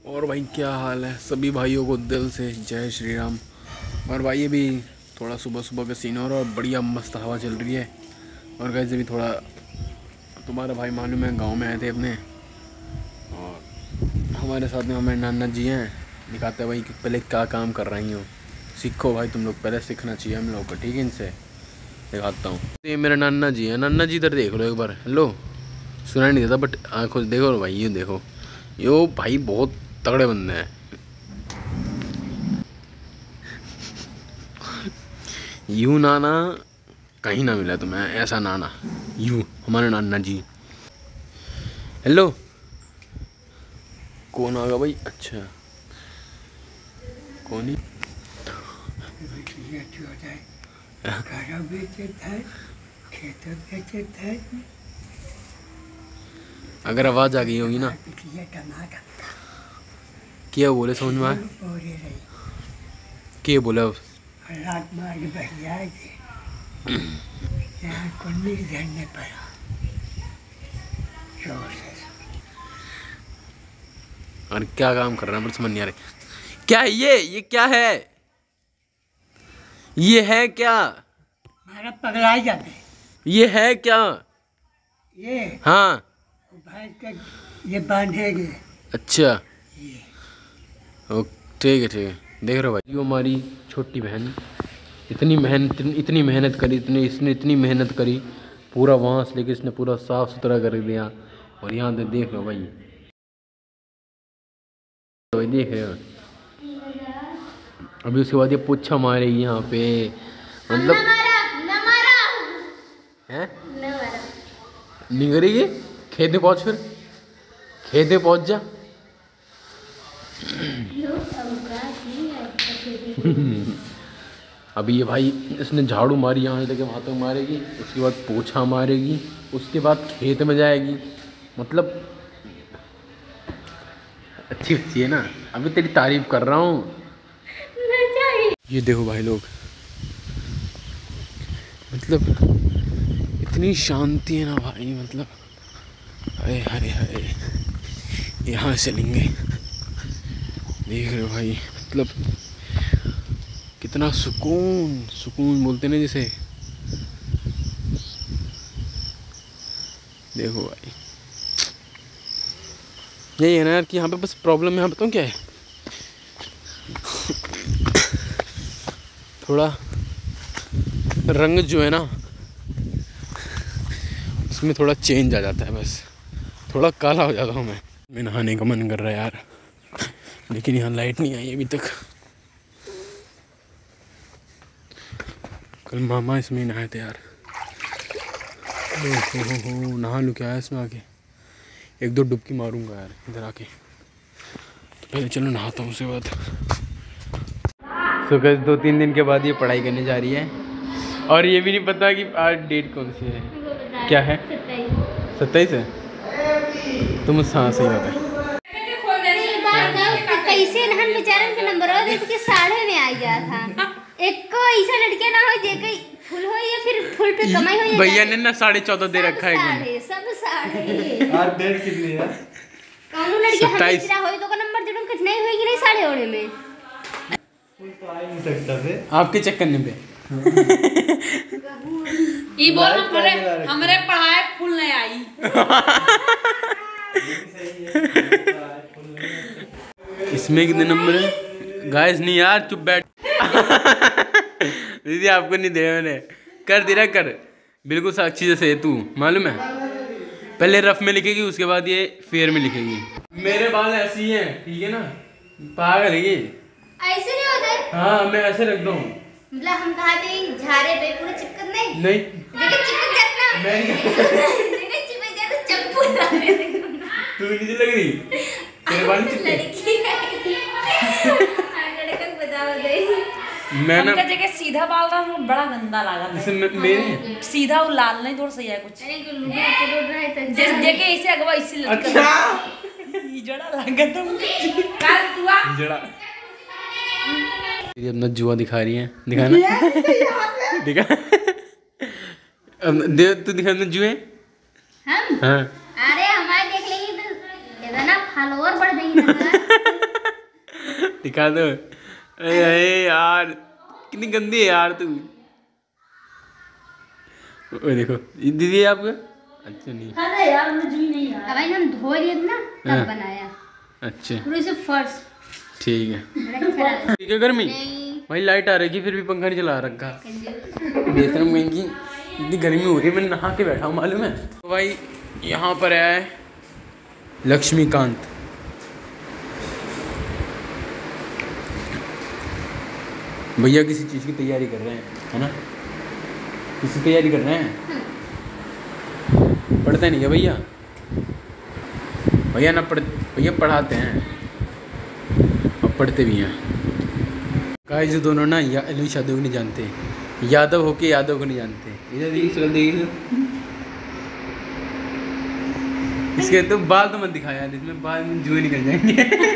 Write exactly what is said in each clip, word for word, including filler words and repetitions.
और भाई क्या हाल है सभी भाइयों को दिल से जय श्री राम। और भाई ये भी थोड़ा सुबह सुबह का सीन हो रहा है और बढ़िया मस्त हवा चल रही है। और गाइस भी थोड़ा तुम्हारा भाई मालूम है गांव में आए थे अपने, और हमारे साथ में हमारे नाना जी हैं। दिखाते हैं भाई कि पहले क्या काम कर रही हो, सीखो भाई तुम लोग, पहले सीखना चाहिए हम लोग को, ठीक है। इनसे दिखाता हूँ। ये मेरे नाना जी हैं। नाना जी इधर देख लो एक बार। हेलो, सुनाई नहीं देता बट आँखों से देखो भाई, ये देखो, यो भाई बहुत तगड़े बंदे हैं। यूं नाना कहीं ना मिला तुम्हें, ऐसा नाना, यूं हमारे नाना जी। हेलो, कौन आ गया भाई? अच्छा कौन ही? अगर आवाज आ गई होगी ना, क्या बोले समझ में आए? क्या बोले? और क्या काम कर रहा है समझ नहीं आ रहा। क्या है ये? ये क्या है? ये है क्या? हमारा पगला ही जाते। ये है क्या? ये हाँ भैंस का ये बांधेंगे। अच्छा ठीक है ठीक है। देख रहे हो भाई, ये हमारी छोटी बहन इतनी मेहनत इतनी मेहनत करी, इतनी इसने इतनी मेहनत करी, पूरा वहाँ से लेके इसने पूरा साफ सुथरा कर दिया। और यहाँ पे देख लो भाई, तो देख रहे हो। अभी उसके बाद ये पोछा मारेगी यहाँ पे, मतलब हैं नहीं करेगी। खेत में पहुँच, फिर खेत में पहुँच जा। अभी ये भाई इसने झाड़ू मारी, यहाँ लेके वहाँ तक मारेगी, उसके बाद पोछा मारेगी, उसके बाद खेत में जाएगी। मतलब अच्छी अच्छी है ना, अभी तेरी तारीफ कर रहा हूँ। ये देखो भाई लोग, मतलब इतनी शांति है ना भाई, मतलब हाय हाय हाय। यहाँ चलेंगे, देख रहे हो भाई, मतलब कितना सुकून सुकून बोलते ना जिसे। देखो भाई, यही है ना यार कि यहाँ पे बस प्रॉब्लम यहाँ बताऊँ क्या है, थोड़ा रंग जो है ना उसमें थोड़ा चेंज आ जाता है, बस थोड़ा काला हो जाता हूँ मैं। मैं नहाने का मन कर रहा है यार, लेकिन यहाँ लाइट नहीं आई अभी तक। कल मामा इसमें नहाए थे यार। हो हो हो नहा लूँ क्या है इसमें आके, एक दो डुबकी मारूंगा यार इधर आके। तो पहले चलो नहाता हूँ, उसके बाद। सो गाइस दो तीन दिन के बाद ये पढ़ाई करने जा रही है, और ये भी नहीं पता कि आज डेट कौन सी है, क्या है? सत्ताईस है। तुम हाँ सही बात है। कैसे नहन बेचारे के नंबर हो के साढ़े में आ गया था। एक को ऐसा लड़के ना हो जे कई फुल हो या फिर फुल पे कमाई हो। भैया ने ना साढ़े चौदह दे रखा है, साढ़े सब साढ़े। आज डेट कितनी है? कौन लड़के हमेशा हो तो का नंबर जरूर कितने होएगी नहीं साढ़े होने में। फुल तो आ ही नहीं सकता थे आपके चक्कर में पे। ये बोल हमरे हमरे पढ़ाई फुल नहीं आई। इसमें कितने नंबर है गाइस? नहीं यार चुप बैठ। दीदी आपको नहीं दे मैंने, कर दिया कर, बिल्कुल साक्षी जैसे तू, मालूम है। पहले रफ में लिखेगी, उसके बाद ये फेयर में लिखेगी। मेरे बाल ऐसे ही हैं, ठीक है ना? पागल है ये, ऐसे नहीं होते। हाँ मैं ऐसे रख दूँ, मतलब हम कहा थे झारे पे पूरा चिपकन नहीं नहीं देखो चिपक जाता ना। मैं देखो चिपक जाता चप्पू डाले। तू नीचे लग रही, तेरे बाल चिपके। लड़की है लड़का बताओ दे। मैं ना जगह सीधा बाल रहा हूँ, बड़ा गंदा लगा था। जैसे मेरे सीधा वो लाल नहीं, थोड़ा सही है कुछ। अरे को लुगा को रोड रहा है तो जैसे जगह ऐसे अगवा ऐसे लटका। अच्छा ये जड़ा लगा तुम काल तुआ जड़ा। ये अपना जुआ दिखा रही है, दिखाना दिखा। अब दे तू दिखा अपना जुए। हम हाँ अरे हमारे देख लेंगे तो इतना फॉलोअर बढ़ जाएंगे ना। दिखा दो। अरे यार कितनी गंदी है यार तू। ओ देखो ये दीदी है आपका। अच्छा नहीं अरे यार मुझे भी नहीं यार। भाई हम धो लिए थे ना हाँ। तब बनाया अच्छा पूरे से फर्श ठीक है। बड़ा खराब ठीक है गर्मी नहीं भाई लाइट आ रही थी फिर भी पंखा नहीं चला रखा। बेशरम कहीं की इतनी गर्मी हो रही है, मैंने नहा के बैठा हूँ मालूम है। तो भाई यहाँ पर है लक्ष्मीकांत। भैया किसी चीज़ की तैयारी कर रहे हैं है ना, किसी तैयारी कर रहे हैं। पढ़ते नहीं है भैया, भैया ना पढ़ भैया पढ़ाते हैं और पढ़ते भी हैं। गाइस जो दोनों ना या अलविश यादव को नहीं जानते, यादव होके यादव को नहीं जानते। इधर देखिए शक्ल देखिए इसके तो बाल तो मत दिखाया यार, इसमें बाल में जुए निकल जाएंगे।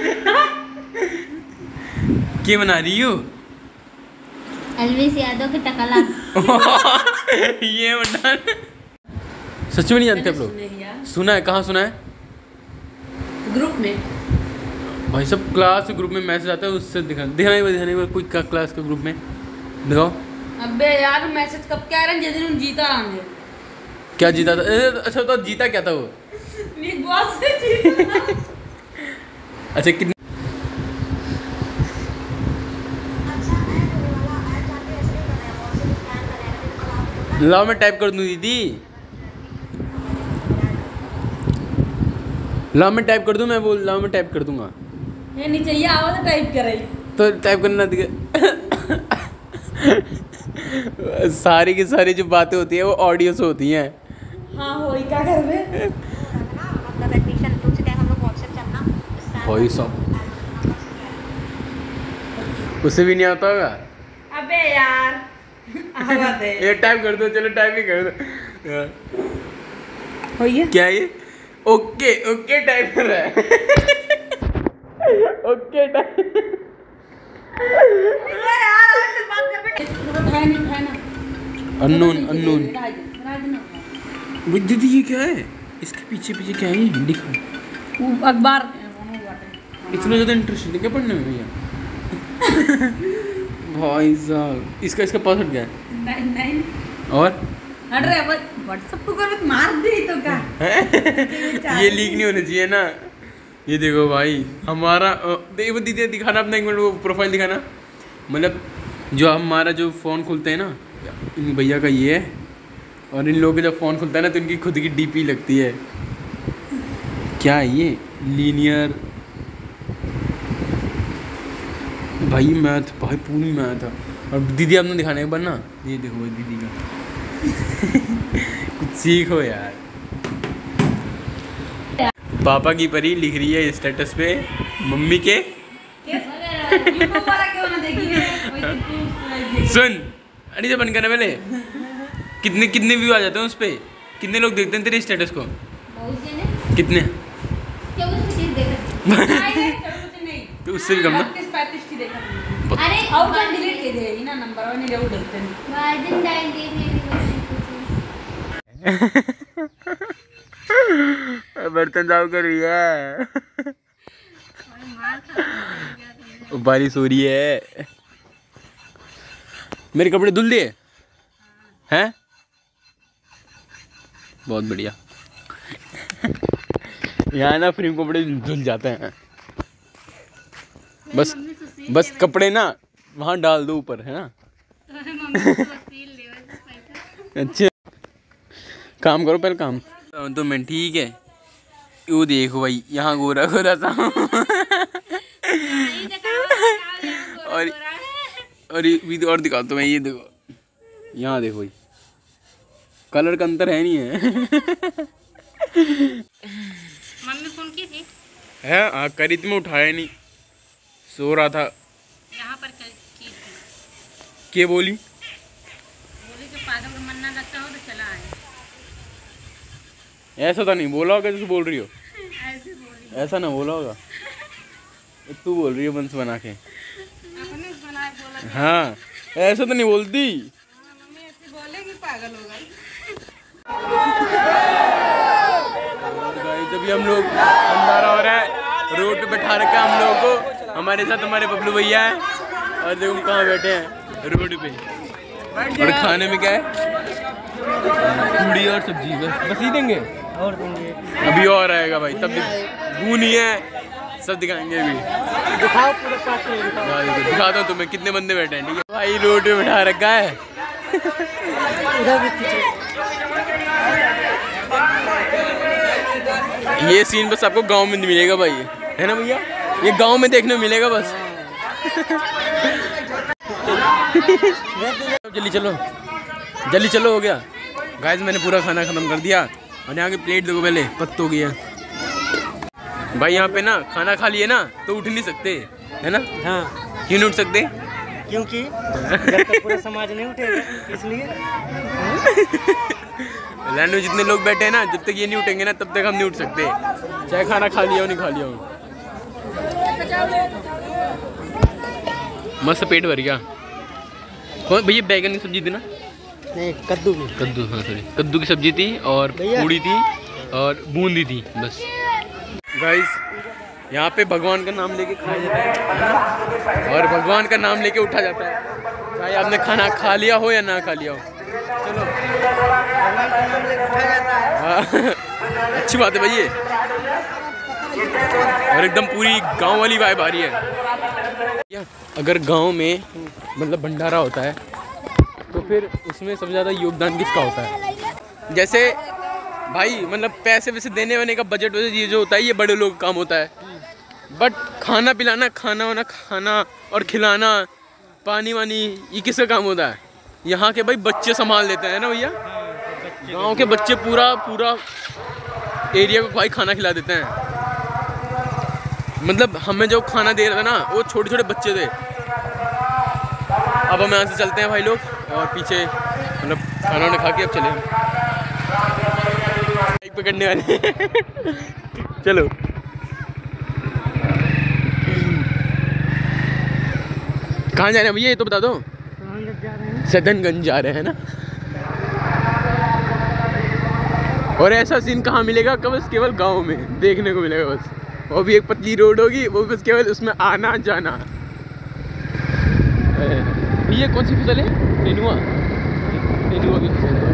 क्या बना रही हो? अलविश यादव के टकला। ये बना सच में नहीं जानते आप लोग? सुना है, कहाँ सुना है? ग्रुप में भाई सब क्लास के ग्रुप में मैसेज आता है, उससे दिखा दिखाने में दिखाने में कोई का क्लास के ग्रुप में दिखाओ। अबे यार मैसेज कब क्या रहे जिस दिन जीता रहा क्या जीता था? ए, अच्छा तो जीता क्या था वो? बिग बॉस से जीता। अच्छा कितनी लाओ मैं टाइप कर दूं दीदी, लाओ मैं टाइप कर दूं, मैं बोल लाओ मैं टाइप कर दूंगा। ये नहीं चाहिए आवाज तो टाइप करे तो टाइप करना दिखे। सारी की सारी जो बातें होती है वो ऑडियो से होती हैं। हाँ हो ही क्या कर रहे भाई साहब उसे भी नहीं आता होगा। अबे यार आवाज है ये टाइप कर दो, चलो टाइप ही कर दो। हो ये क्या ये ओके ओके टाइप कर रहा है। Okay type unknown unknown. वो दीदी ये क्या है? इसके पीछे पीछे क्या है? ये लिखा अखबार इतना ज़्यादा इंटरेस्टिंग है क्या पढ़ने में भैया? भाई साहब इसका इसका पासवर्ड क्या है? नहीं नहीं और हट रहे व्हाट्सएप को कर मार दे तो क्या। ये लीक नहीं होना चाहिए ना। ये देखो भाई हमारा देखो दीदी दिखाना अपना एक मिनट वो प्रोफाइल दिखाना। मतलब जो हमारा जो फ़ोन खुलते हैं ना इन भैया का ये है, और इन लोगों का जब फ़ोन खुलता है ना तो इनकी खुद की डीपी लगती है। क्या है ये? लीनियर भाई मैथ भाई पूरी मैथ है। और दीदी आपने दिखाने के बाद ना ये देखो भाई दीदी का। कुछ सीखो यार। पापा की परी लिख रही है स्टेटस पे मम्मी के यूट्यूब वाला क्यों ना देखेंगे। सुन अरे जो बंद करना पहले कितने कितने व्यू आ जाते हैं उस पे? कितने लोग देखते हैं तेरे स्टेटस को? बहुत जने कितने? क्या कुछ चीज देख नहीं तो उससे भी कम ना। बत्तीस पैंतीस की देखा अरे और क्या डिलीट कर दे ना नंबर और नहीं ले उड़ते हैं वार्डन डाल दे बर्तन साफ कर रही है। बारिश हो रही है। मेरे कपड़े धुल दिए हैं? बहुत बढ़िया। यहाँ ना फ्री कपड़े धुल जाते हैं। बस बस कपड़े ना वहाँ डाल दो ऊपर है ना। अच्छा काम करो पहले काम तो मैं ठीक है। वो देखो भाई यहाँ गोरा गोरा सा। और और ये और दिखाता हूँ मैं। ये देखो यहाँ देखो भाई कलर का अंतर है नहीं है। मम्मी फोन की थी है हाँ करी थी मैं उठाया नहीं, सो रहा था। यहाँ पर की थी क्या बोली? बोली कि पागल का मन ना लगता हो तो चला आए। ऐसा तो नहीं बोला होगा जैसे बोल रही हो। ऐसे बोली ऐसा ना बोला होगा। तू बोल रही है वंश बना के। अपने बनाए बोला हाँ ऐसा तो नहीं बोलती। मम्मी ऐसे बोले कि पागल होगा। जब हम लोग अंधारा हो रहा है रोड पे बैठा रखा हम लोगों को, हमारे साथ हमारे बबलू भैया हैं और देखो हम कहाँ बैठे हैं रोड पे। और खाने में क्या है? पूड़ी और सब्जी, बस बस ही देंगे और देंगे। अभी और आएगा भाई, तब भू नहीं है, सब दिखाएंगे अभी। दिखाओ पूरे पास में दिखाओ। दिखाता हूँ तुम्हें कितने बंदे बैठे हैं। ठीक है भाई, रोड पे बैठा रखा है। इधर भी पीछे। ये सीन बस आपको गांव में मिलेगा भाई, है ना भैया? ये गांव में देखने मिलेगा बस। जल्दी चलो जल्दी चलो, हो गया गाइस। मैंने पूरा खाना खत्म कर दिया और यहाँ की प्लेट देखो पहले पत्तों की है भाई। यहाँ पे ना खाना खा लिए ना तो उठ नहीं सकते, है ना? हाँ, क्यों नहीं उठ सकते? क्योंकि जब तक पूरा समाज नहीं उठेगा, इसलिए। लैंड में जितने लोग बैठे हैं ना, जब तक ये नहीं उठेंगे ना तब तक हम नहीं उठ सकते, चाहे खाना खा लिया हो नहीं खा लिया हो। मस्त पेट भर गया। कौन भैया? बैगन की सब्जी थी ना? नहीं, कद्दू की। कद्दू, हाँ सॉरी, कद्दू की सब्जी थी और पूड़ी थी और बूंदी थी बस। गाइस यहाँ पे भगवान का नाम लेके खाया जाता है और भगवान का नाम लेके उठा जाता है, चाहे आपने खाना खा लिया हो या ना खा लिया हो। चलो हाँ, अच्छी बात है भाई ये। और एकदम पूरी गांव वाली वाइब आ रही है। अगर गांव में मतलब भंडारा होता है तो फिर उसमें सबसे ज़्यादा योगदान किसका होता है? जैसे भाई मतलब पैसे वैसे देने वाने का बजट वजट ये जो होता है ये बड़े लोग का काम होता है, बट खाना पिलाना, खाना वाना खाना और खिलाना, पानी वानी, ये किसका काम होता है? यहाँ के भाई बच्चे संभाल लेते हैं ना भैया। गांव के बच्चे पूरा पूरा एरिया को भाई खाना खिला देते हैं। मतलब हमें जो खाना दे रहा था ना वो छोटे छोटे बच्चे थे। अब हम यहाँ से चलते हैं भाई लोग, और पीछे मतलब खाना वाना खा के अब चले हम बाइक पकड़ने वाले। चलो कहाँ जा रहे हैं भैया ये तो बता दो। सदनगंज जा रहे हैं ना। और ऐसा सीन कहाँ मिलेगा? बस केवल गांव में देखने को मिलेगा बस। वो भी एक पतली रोड होगी, वो बस केवल उसमें आना जाना। ये कौन सी फसल है? नेनुआ। नेनुआ की फसल है।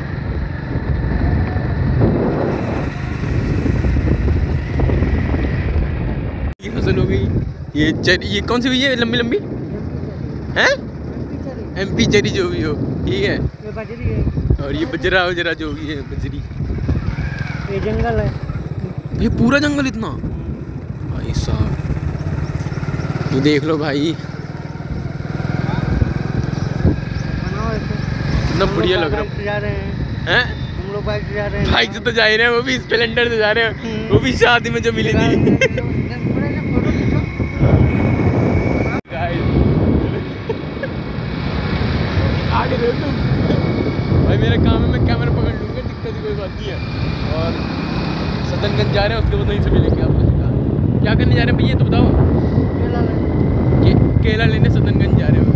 ये फसल हो गई। ये चरी, ये कौन सी हुई है लंबी लंबी? हैं? एमपी चरी जो भी हो, ठीक है। ये बजरी है। और ये बजरा वजरा जो भी है, बजरी। ये जंगल है। ये पूरा जंगल इतना भाई साहब, ये देख लो भाई कितना बढ़िया लग रहा है। जा रहे हैं हैं? हम लोग बाइक से जा रहे हैं। बाइक से तो जा ही रहे हैं, वो भी स्प्लेंडर से जा रहे हैं, वो भी शादी में जो मिली थी। आगे देखो तुम भाई, मेरा काम है मैं कैमरा पकड़ लूँगा, दिक्कत कोई बात नहीं है। और सदनगंज जा रहे हैं, उसके बाद वहीं से मिलेंगे आपको। क्या करने जा रहे हैं भैया तो बताओ? के, केला लेने सदनगंज जा रहे हो।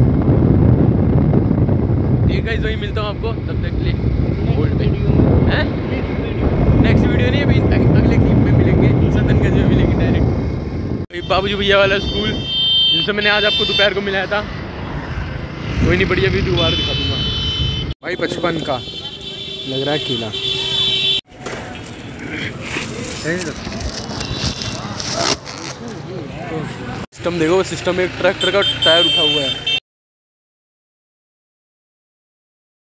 ठीक है, वही मिलता हूँ आपको, तब तक के लिए होल्ड पे हैं। नेक्स्ट वीडियो नहीं, अभी अगले क्लिप में मिलेंगे, सदनगंज में मिलेंगे डायरेक्ट। बाबूजी भैया वाला स्कूल जिनसे मैंने आज आपको दोपहर को मिलाया था, कोई नहीं, बढ़िया वीडियो दोबारा दिखा दूँगा भाई। बचपन का लग रहा है किला। सिस्टम देखो, सिस्टम में एक ट्रैक्टर का टायर उठा हुआ है।